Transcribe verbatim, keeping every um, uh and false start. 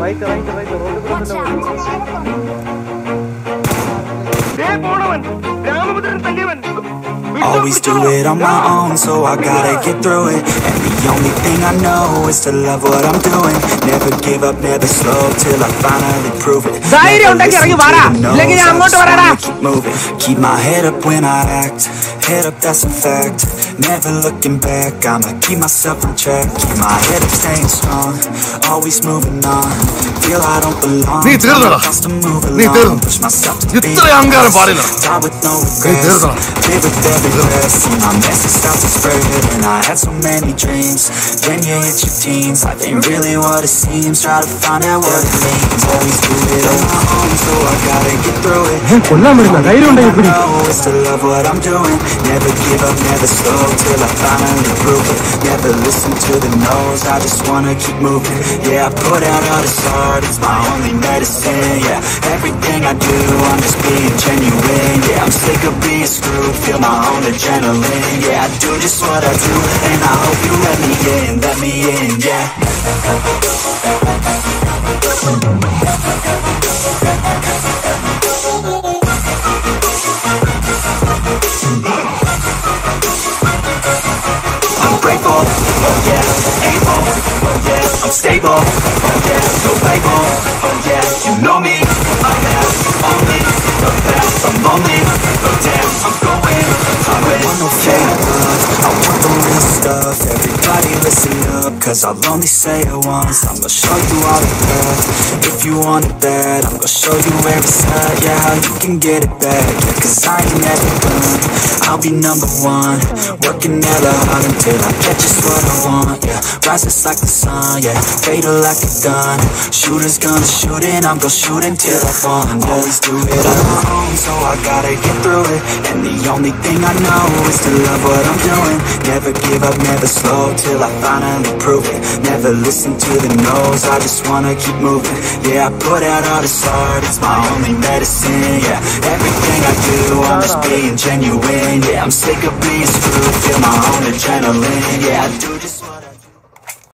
Right, right, right. Watch out. Always do it on my own, so I gotta get through it. And the only thing I know is to love what I'm doing. Never give up, never slow, till I finally prove it. Never listen to the no's, I just wanna keep moving. Keep my head up when I act, head up, that's a fact. Never looking back, I'ma keep myself on track. Keep my head up, staying strong, always moving on. Feel I don't belong, I'm supposed to move along. Push myself to be honest, die with no regrets. Live with every breath, see my message start to spread. And I had so many dreams, then you hit your teens. Life ain't really what it seems, try to find out what it means. Always do it on my own, so I gotta get through it. And the only thing I know is to love what I'm doing. Never give up, never slow, till I finally prove it. Never listen to the no's, I just wanna keep moving. Yeah, I put out all this art, it's my only medicine. Yeah, everything I do, I'm just being genuine. Yeah, I'm sick of being screwed, feel my own adrenaline. Yeah, I do just what I do, and I hope you let me in, let me in, yeah. I'm grateful, oh yeah, able, oh yeah, I'm stable, oh yeah, no label, oh yeah, you know me, I have only the best, I'm lonely, but damn, I'm going, I want no fake love, I want the real stuff. Everybody listen up, cause I'll only say it once. I'm gonna show you all the path, if you want it bad. I'm gonna show you where it's at, yeah, how you can get it back. Yeah, cause I ain't never done, I'll be number one. Working hella hard until I get just what I want, yeah. Rises like the sun, yeah, fatal like a gun. Shooter's gonna shoot and I'm gonna shoot until I fall. And always do it on my own, so I gotta get through it. And the only thing I know is to love what I'm doing. Never give up, never slow, till I finally prove it. Never listen to the no's, I just wanna keep moving. Yeah, I put out all this art, it's my only medicine. Yeah, everything I do, I'm just being genuine. Yeah, I'm sick of being screwed, feel my own adrenaline. Yeah, I do